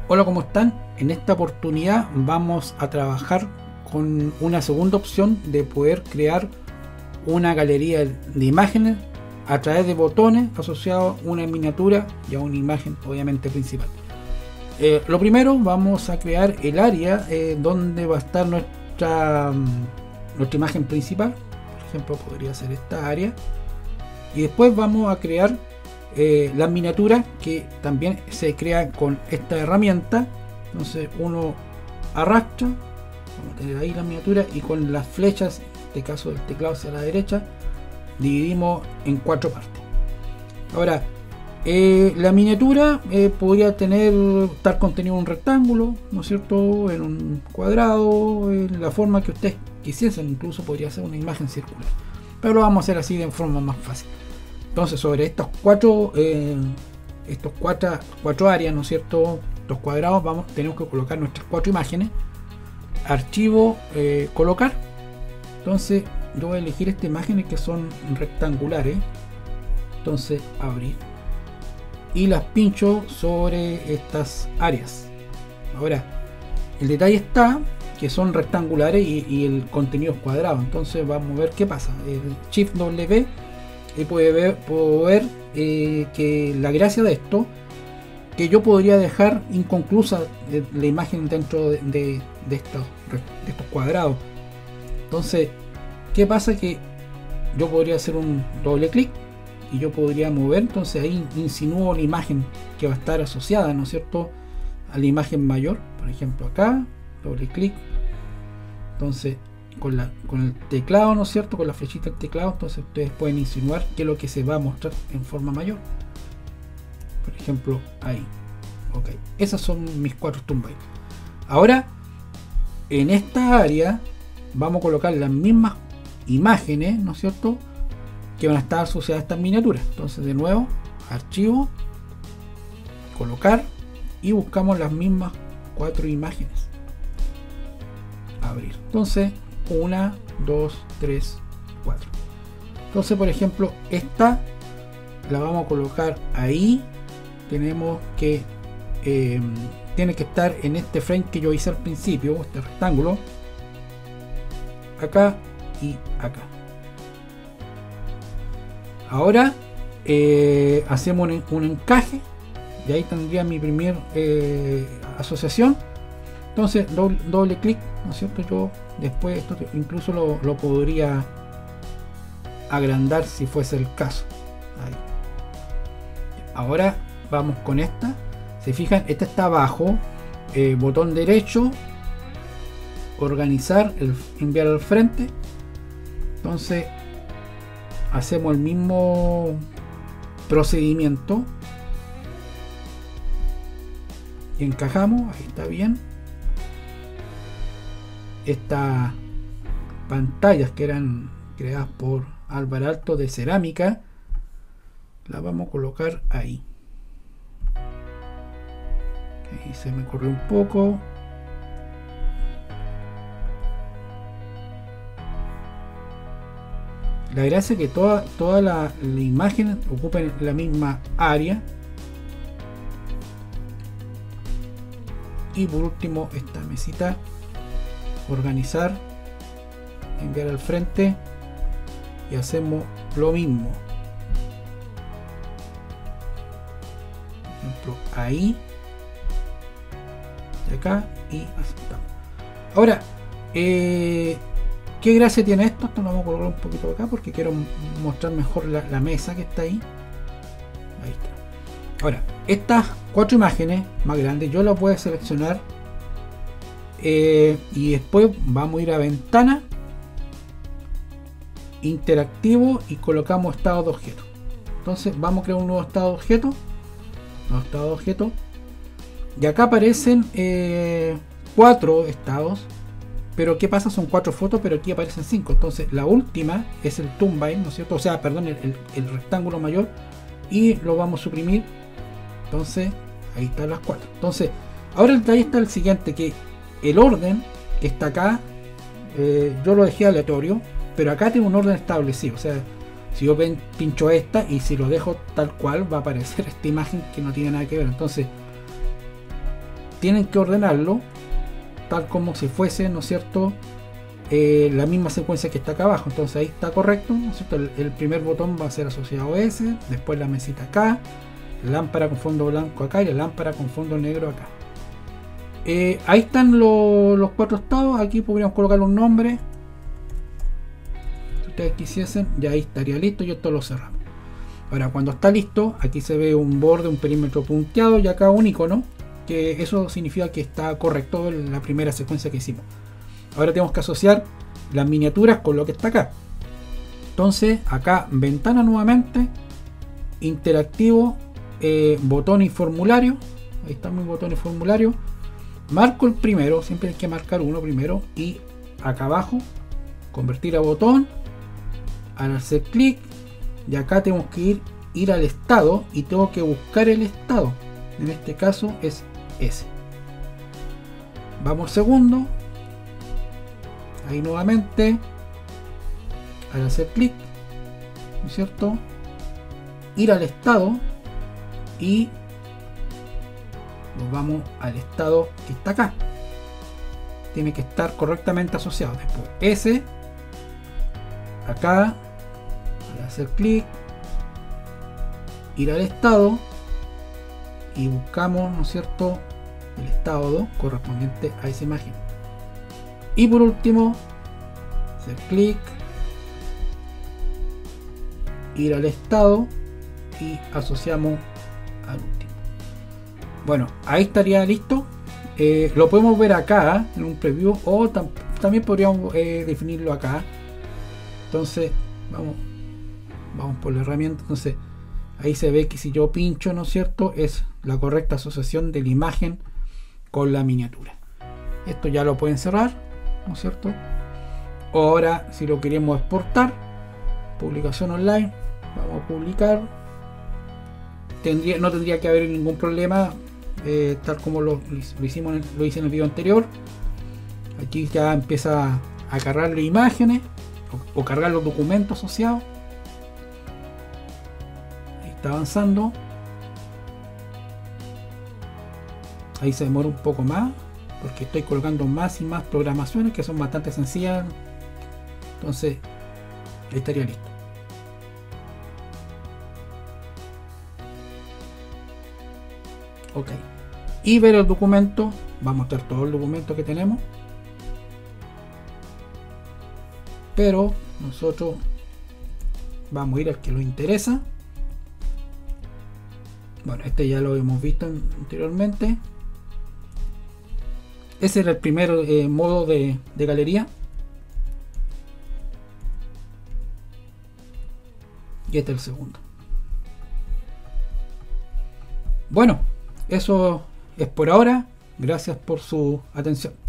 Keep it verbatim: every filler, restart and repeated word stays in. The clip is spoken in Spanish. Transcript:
Hola, ¿cómo están? En esta oportunidad vamos a trabajar con una segunda opción de poder crear una galería de imágenes a través de botones asociados a una miniatura y a una imagen obviamente principal. Eh, lo primero, vamos a crear el área eh, donde va a estar nuestra, nuestra imagen principal. Por ejemplo, podría ser esta área. Y después vamos a crear eh, las miniaturas que también se crean con esta herramienta. Entonces uno arrastra, vamos a tener ahí la miniatura, y con las flechas, en este caso del teclado hacia la derecha, dividimos en cuatro partes. Ahora, eh, la miniatura eh, podría tener, estar contenido en un rectángulo, ¿no es cierto?, en un cuadrado, en la forma que ustedes quisiesen. Incluso podría ser una imagen circular, pero lo vamos a hacer así de forma más fácil. Entonces, sobre estos cuatro eh, estos cuatro, cuatro áreas, ¿no es cierto?, estos cuadrados, vamos, tenemos que colocar nuestras cuatro imágenes. Archivo, eh, colocar. Entonces yo voy a elegir estas imágenes que son rectangulares. Entonces abrir y las pincho sobre estas áreas. Ahora, el detalle está que son rectangulares y, y el contenido es cuadrado. Entonces vamos a ver qué pasa. El Shift W y puede ver, puedo ver eh, que la gracia de esto, que yo podría dejar inconclusa la imagen dentro de, de, de, estos, de estos cuadrados. Entonces, ¿qué pasa? Que yo podría hacer un doble clic y yo podría mover. Entonces ahí insinúo la imagen que va a estar asociada, ¿no es cierto?, a la imagen mayor. Por ejemplo, acá, doble clic. Entonces, con, la, con el teclado, ¿no es cierto?, con la flechita del teclado, entonces ustedes pueden insinuar qué es lo que se va a mostrar en forma mayor. Por ejemplo, ahí. Ok, esas son mis cuatro thumbnails. Ahora, en esta área vamos a colocar las mismas imágenes, ¿no es cierto?, que van a estar asociadas a estas miniaturas. Entonces, de nuevo, archivo, colocar, y buscamos las mismas cuatro imágenes. Abrir. Entonces, una, dos, tres, cuatro. Entonces, por ejemplo, esta la vamos a colocar ahí. Tenemos que eh, tiene que estar en este frame que yo hice al principio, este rectángulo, acá y acá. Ahora eh, hacemos un, un encaje, y ahí tendría mi primer eh, asociación. Entonces doble, doble clic, ¿no es cierto? Yo después esto incluso lo, lo podría agrandar si fuese el caso. Ahí. Ahora vamos con esta. Se fijan, esta está abajo, eh, botón derecho, organizar, el, enviar al frente. Entonces hacemos el mismo procedimiento y encajamos. Ahí está bien. Estas pantallas que eran creadas por Álvaro Alto de cerámica, las vamos a colocar ahí. Ahí se me corrió un poco. La gracia es que toda, toda la, la imagen ocupen la misma área. Y por último, esta mesita, organizar, enviar al frente, y hacemos lo mismo. Por ejemplo, ahí y acá, y aceptamos. Ahora, eh, ¿qué gracia tiene esto? Esto lo vamos a colocar un poquito acá porque quiero mostrar mejor la, la mesa que está ahí. Ahí está. Ahora, estas cuatro imágenes más grandes yo las voy a seleccionar, eh, y después vamos a ir a ventana, interactivo, y colocamos estado de objeto. Entonces vamos a crear un nuevo estado de objeto, nuevo estado de objeto, y acá aparecen eh, cuatro estados. Pero ¿qué pasa? Son cuatro fotos, pero aquí aparecen cinco. Entonces la última es el thumbnail, ¿no es cierto? O sea, perdón, el, el, el rectángulo mayor, y lo vamos a suprimir. Entonces ahí están las cuatro. Entonces ahora el detalle está el siguiente, que el orden que está acá, eh, yo lo dejé aleatorio, pero acá tiene un orden establecido. O sea, si yo ven, pincho esta, y si lo dejo tal cual, va a aparecer esta imagen que no tiene nada que ver. Entonces tienen que ordenarlo tal como si fuese, ¿no es cierto?, eh, la misma secuencia que está acá abajo. Entonces ahí está correcto, ¿no es cierto? El, el primer botón va a ser asociado a ese, después la mesita acá, la lámpara con fondo blanco acá y la lámpara con fondo negro acá. Eh, ahí están lo, los cuatro estados. Aquí podríamos colocar un nombre si ustedes quisiesen, y ahí estaría listo y esto lo cerramos. Ahora, cuando está listo, aquí se ve un borde, un perímetro punteado y acá un icono, que eso significa que está correcto en la primera secuencia que hicimos. Ahora tenemos que asociar las miniaturas con lo que está acá. Entonces, acá ventana nuevamente, interactivo, eh, botón y formulario. Ahí está mi botón y formulario. Marco el primero, siempre hay que marcar uno primero, y acá abajo convertir a botón. Al hacer clic, y acá tenemos que ir, ir al estado y tengo que buscar el estado. En este caso es ese. Vamos al segundo. Ahí nuevamente, al hacer clic, ¿no es cierto?, ir al estado y nos vamos al estado que está acá. Tiene que estar correctamente asociado. Después ese, acá, al hacer clic, ir al estado y buscamos, ¿no es cierto?, el estado correspondiente a esa imagen. Y por último, hacer clic, ir al estado y asociamos al último. Bueno, ahí estaría listo. Eh, lo podemos ver acá en un preview, o tam también podríamos eh, definirlo acá. Entonces vamos vamos por la herramienta. Entonces ahí se ve que si yo pincho, ¿no es cierto?, es la correcta asociación de la imagen con la miniatura. Esto ya lo pueden cerrar, ¿no es cierto? Ahora, si lo queremos exportar, publicación online, vamos a publicar. Tendría, no tendría que haber ningún problema, eh, tal como lo, lo hicimos, lo hice en el video anterior. Aquí ya empieza a cargar las imágenes o, o cargar los documentos asociados. Ahí está avanzando. Ahí se demora un poco más, porque estoy colocando más y más programaciones que son bastante sencillas. Entonces ahí estaría listo. Ok, y ver el documento. Va a mostrar todo el documento que tenemos, pero nosotros vamos a ir al que nos interesa. Bueno, este ya lo hemos visto anteriormente. Ese era el primer eh, modo de, de galería. Y este es el segundo. Bueno, eso es por ahora. Gracias por su atención.